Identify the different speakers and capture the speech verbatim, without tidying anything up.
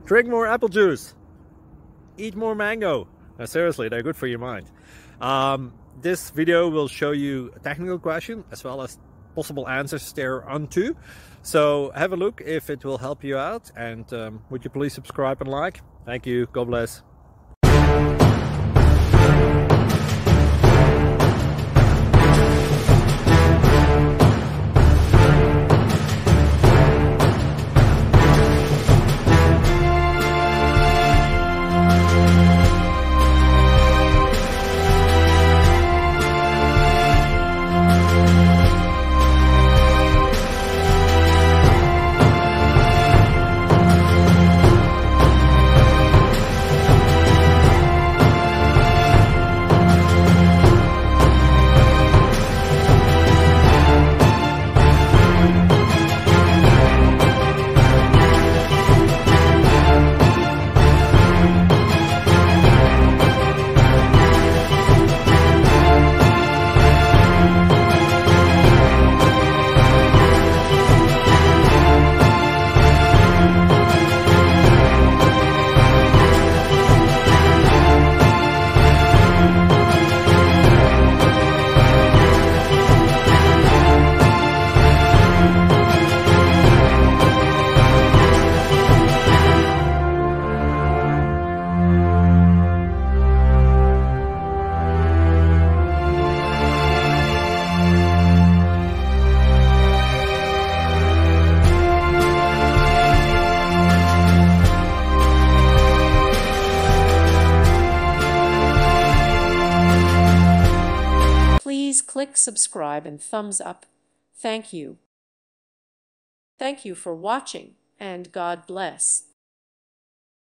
Speaker 1: Drink more apple juice. Eat more mango. No, seriously, they're good for your mind. Um, this video will show you a technical question as well as possible answers thereunto. So have a look if it will help you out, and um, would you please subscribe and like? Thank you. God bless.
Speaker 2: Please click subscribe and thumbs up. Thank you. Thank you for watching, and God bless.